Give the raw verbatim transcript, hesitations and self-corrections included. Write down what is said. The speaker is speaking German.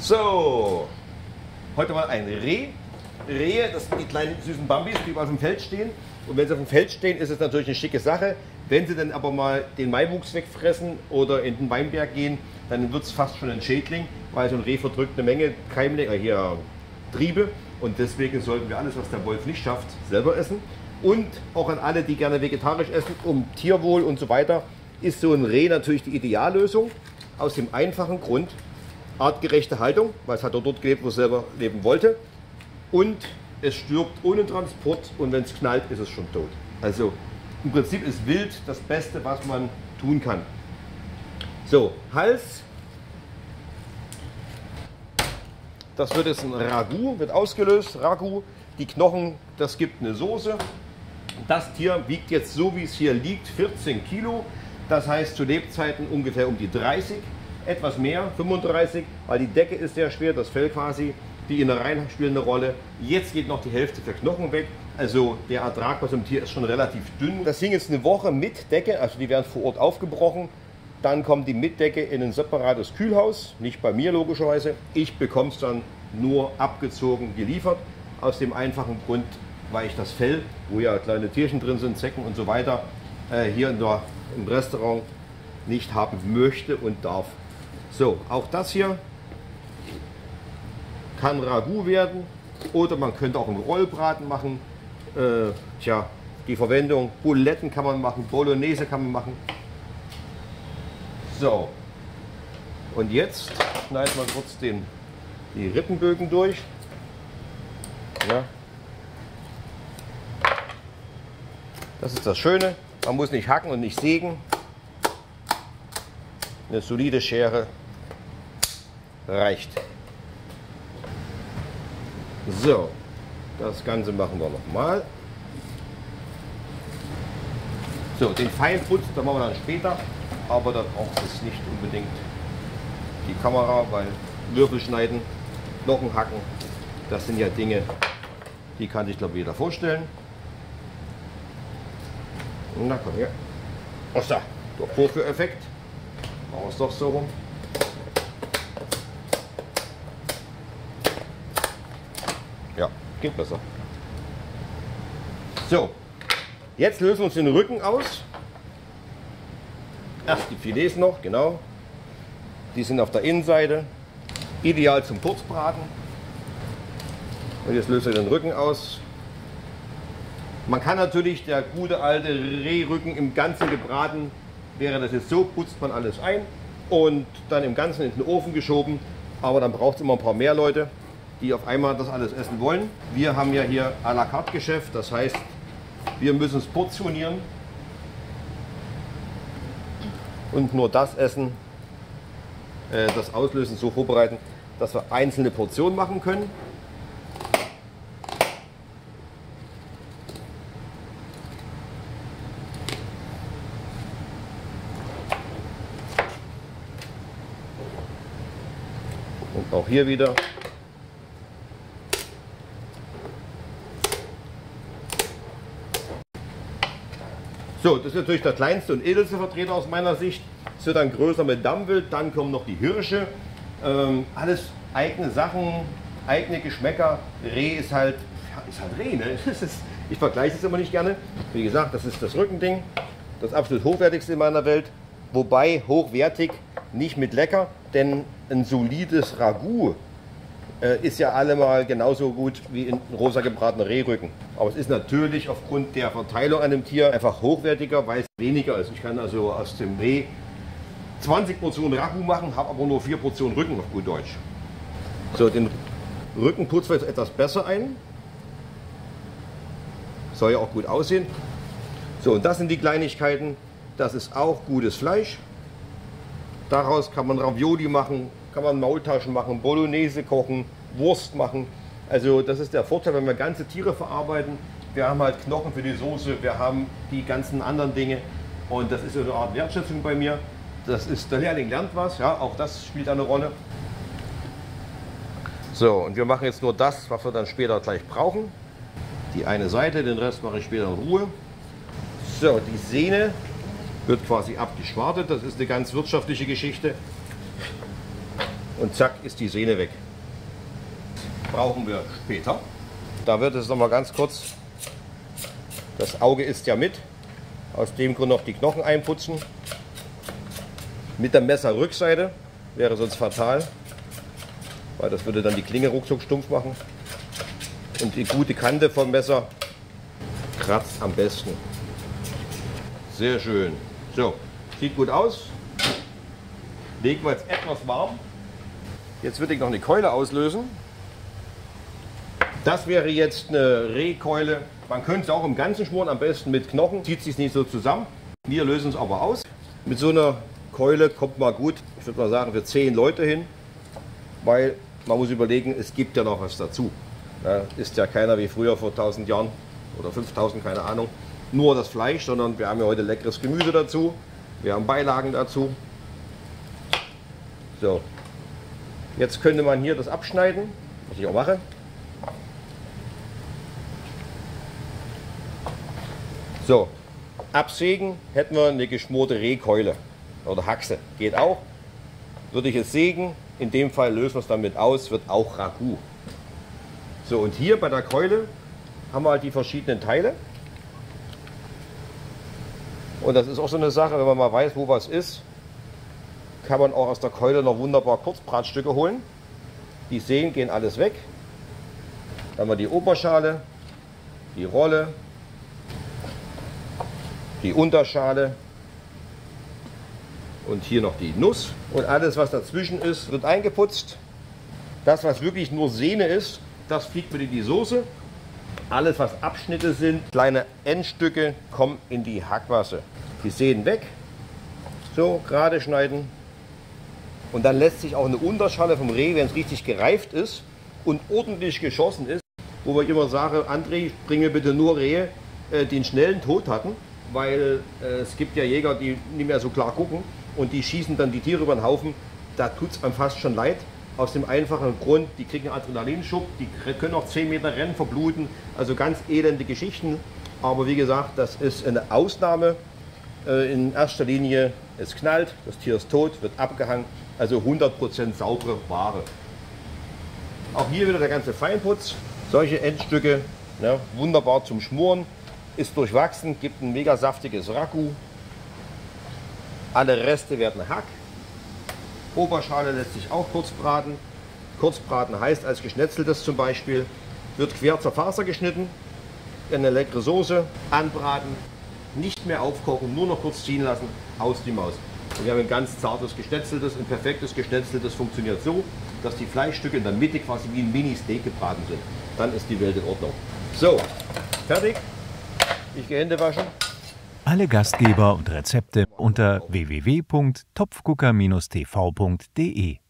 So, heute mal ein Reh. Rehe, das sind die kleinen süßen Bambis, die auf dem Feld stehen. Und wenn sie auf dem Feld stehen, ist es natürlich eine schicke Sache. Wenn sie dann aber mal den Maiwuchs wegfressen oder in den Weinberg gehen, dann wird es fast schon ein Schädling, weil so ein Reh verdrückt eine Menge Keimlinge, äh, hier Triebe. Und deswegen sollten wir alles, was der Wolf nicht schafft, selber essen. Und auch an alle, die gerne vegetarisch essen, um Tierwohl und so weiter, ist so ein Reh natürlich die Ideallösung. Aus dem einfachen Grund, artgerechte Haltung, weil es hat dort gelebt, wo es selber leben wollte. Und es stirbt ohne Transport und wenn es knallt, ist es schon tot. Also im Prinzip ist Wild das Beste, was man tun kann. So, Hals. Das wird jetzt ein Ragout, wird ausgelöst, Ragout. Die Knochen, das gibt eine Soße. Das Tier wiegt jetzt so, wie es hier liegt, vierzehn Kilo. Das heißt zu Lebzeiten ungefähr um die dreißig, etwas mehr, fünfunddreißig, weil die Decke ist sehr schwer, das Fell quasi, die Innereien spielen eine Rolle. Jetzt geht noch die Hälfte der Knochen weg. Also der Ertrag bei so einem Tier ist schon relativ dünn. Das hing jetzt eine Woche mit Decke, also die werden vor Ort aufgebrochen. Dann kommt die Mitdecke in ein separates Kühlhaus, nicht bei mir logischerweise. Ich bekomme es dann nur abgezogen geliefert, aus dem einfachen Grund, weil ich das Fell, wo ja kleine Tierchen drin sind, Zecken und so weiter, äh, hier in der, im Restaurant nicht haben möchte und darf. So, auch das hier kann Ragout werden oder man könnte auch einen Rollbraten machen. Äh, tja, die Verwendung, Buletten kann man machen, Bolognese kann man machen. So, und jetzt schneidet man kurz den, die Rippenbögen durch. Ja. Das ist das Schöne, man muss nicht hacken und nicht sägen. Eine solide Schere reicht. So, das Ganze machen wir nochmal. So, den Feinputz, da machen wir dann später, aber da braucht es nicht unbedingt die Kamera, weil Würfel schneiden, Knochen hacken, das sind ja Dinge, die kann sich glaube ich jeder vorstellen. Na komm her. Was da? Der Vorführeffekt. Machen wir es doch so rum. Ja, geht besser. So, jetzt lösen wir uns den Rücken aus. Erst die Filets noch, genau. Die sind auf der Innenseite. Ideal zum Kurzbraten. Und jetzt lösen wir den Rücken aus. Man kann natürlich, der gute alte Rehrücken im Ganzen gebraten, wäre das jetzt so, putzt man alles ein und dann im Ganzen in den Ofen geschoben. Aber dann braucht es immer ein paar mehr Leute, die auf einmal das alles essen wollen. Wir haben ja hier à la carte Geschäft, das heißt, wir müssen es portionieren und nur das essen, äh, das Auslösen so vorbereiten, dass wir einzelne Portionen machen können. Und auch hier wieder so, das ist natürlich der kleinste und edelste Vertreter aus meiner Sicht. Es wird dann größer mit Dammwild, dann kommen noch die Hirsche. Ähm, alles eigene Sachen, eigene Geschmäcker. Reh ist halt, ja, ist halt Reh, ne? Das ist, ich vergleiche es immer nicht gerne. Wie gesagt, das ist das Rückending, das absolut hochwertigste in meiner Welt. Wobei hochwertig nicht mit lecker, denn ein solides Ragout äh, ist ja allemal genauso gut wie ein rosa gebratener Rehrücken. Aber es ist natürlich aufgrund der Verteilung an dem Tier einfach hochwertiger, weil es weniger ist. Ich kann also aus dem Reh zwanzig Portionen Ragout machen, habe aber nur vier Portionen Rücken auf gut Deutsch. So, den Rücken putzen wir jetzt etwas besser ein. Soll ja auch gut aussehen. So, und das sind die Kleinigkeiten. Das ist auch gutes Fleisch. Daraus kann man Ravioli machen, kann man Maultaschen machen, Bolognese kochen, Wurst machen. Also das ist der Vorteil, wenn wir ganze Tiere verarbeiten. Wir haben halt Knochen für die Soße, wir haben die ganzen anderen Dinge. Und das ist so eine Art Wertschätzung bei mir. Das ist, der Lehrling lernt was, ja, auch das spielt eine Rolle. So, und wir machen jetzt nur das, was wir dann später gleich brauchen. Die eine Seite, den Rest mache ich später in Ruhe. So, die Sehne wird quasi abgeschwartet. Das ist eine ganz wirtschaftliche Geschichte. und zack ist die Sehne weg. Brauchen wir später. Da wird es noch mal ganz kurz, das Auge ist ja mit, aus dem Grund noch die Knochen einputzen. Mit der Messerrückseite, wäre sonst fatal, weil das würde dann die Klinge ruckzuck stumpf machen. Und die gute Kante vom Messer kratzt am besten. Sehr schön. So, sieht gut aus. Legen wir jetzt etwas warm. Jetzt würde ich noch eine Keule auslösen. Das wäre jetzt eine Rehkeule. Man könnte es auch im Ganzen schmoren, am besten mit Knochen. Zieht sich nicht so zusammen. Wir lösen es aber aus. Mit so einer Keule kommt mal gut, ich würde mal sagen, für zehn Leute hin. Weil man muss überlegen, es gibt ja noch was dazu. Ja, ist ja keiner wie früher vor tausend Jahren oder fünftausend, keine Ahnung. Nur das Fleisch, sondern wir haben ja heute leckeres Gemüse dazu. Wir haben Beilagen dazu. So, jetzt könnte man hier das abschneiden, was ich auch mache. So, absägen hätten wir eine geschmorte Rehkeule oder Haxe, geht auch. Würde ich es sägen, in dem Fall lösen wir es damit aus, wird auch Ragout. So, und hier bei der Keule haben wir halt die verschiedenen Teile. Und das ist auch so eine Sache, wenn man mal weiß, wo was ist, kann man auch aus der Keule noch wunderbar Kurzbratstücke holen. Die Sehnen gehen alles weg. Dann haben wir die Oberschale, die Rolle, die Unterschale und hier noch die Nuss. Und alles, was dazwischen ist, wird eingeputzt. Das, was wirklich nur Sehne ist, das fliegt wieder in die Soße. Alles, was Abschnitte sind, kleine Endstücke, kommen in die Hackwasse. Die Sehnen weg, so gerade schneiden. Und dann lässt sich auch eine Unterschale vom Reh, wenn es richtig gereift ist und ordentlich geschossen ist, wo ich immer sage, André, bringe bitte nur Rehe, äh, die einen schnellen Tod hatten, weil äh, es gibt ja Jäger, die nicht mehr so klar gucken und die schießen dann die Tiere über den Haufen. Da tut es einem fast schon leid. Aus dem einfachen Grund, die kriegen einen Adrenalinschub, die können auch zehn Meter rennen, verbluten, also ganz elende Geschichten. Aber wie gesagt, das ist eine Ausnahme. In erster Linie, es knallt, das Tier ist tot, wird abgehangen, also hundert Prozent saubere Ware. Auch hier wieder der ganze Feinputz, solche Endstücke, ne, wunderbar zum Schmoren, ist durchwachsen, gibt ein mega saftiges Ragout. Alle Reste werden Hack. Oberschale lässt sich auch kurz braten. Kurzbraten heißt als geschnetzeltes zum Beispiel, wird quer zur Faser geschnitten, in eine leckere Soße, anbraten, nicht mehr aufkochen, nur noch kurz ziehen lassen, aus die Maus. Und wir haben ein ganz zartes geschnetzeltes, ein perfektes geschnetzeltes funktioniert so, dass die Fleischstücke in der Mitte quasi wie ein Mini-Steak gebraten sind. Dann ist die Welt in Ordnung. So, fertig. Ich gehe Hände waschen. Alle Gastgeber und Rezepte unter w w w punkt topfgucker Bindestrich t v punkt de.